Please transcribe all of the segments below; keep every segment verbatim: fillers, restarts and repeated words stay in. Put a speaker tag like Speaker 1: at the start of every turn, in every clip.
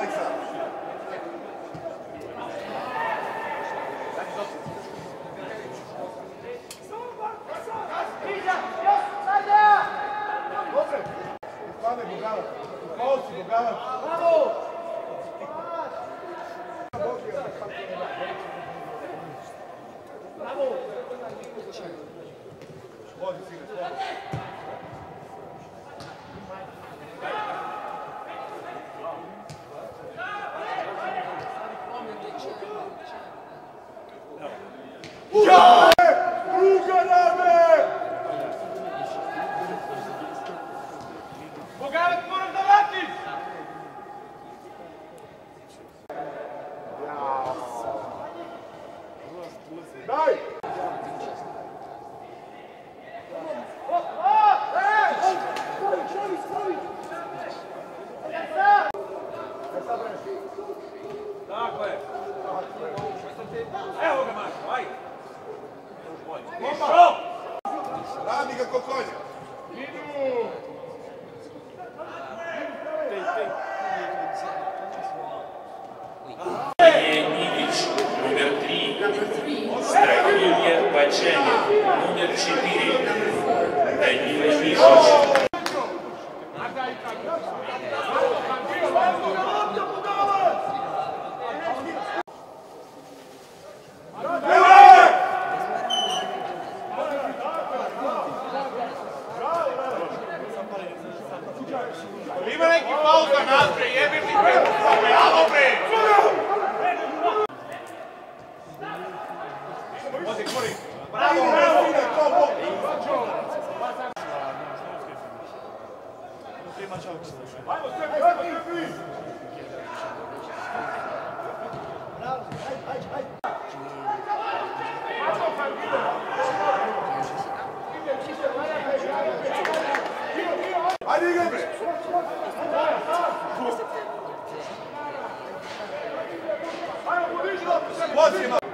Speaker 1: Aleksa. Stane Bogavac. Kolci Bogavac. Bravo! Bravo! Vodi, Sine, vodi. Ja! Druga rame! Bogavac, moram da vratiš! Daj! Tako je. Evo ga, Marko, ajde. Išao! Radi ga ko konja. Idu!
Speaker 2: Ильич, номер три. Страхование Бачанин, номер четыре. Данила Мишич.
Speaker 1: Ima neki faul za nas, bre, jebim ti pet, alo, bre! Odi, kori! Bravo, bravo, ide, to bol! Ajmo, sve, sve, sve! Bravo, ajde, ajde, ajde! Ajde, igraj, bre! Ajde, podiži loptu! Vozi, ma!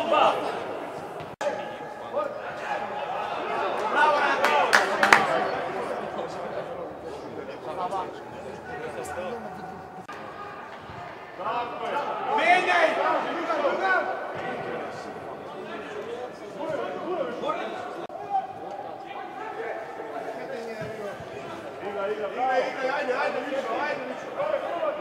Speaker 1: Menjaj! Igra, igra, igra, ajde, ajde, ajde, ajde,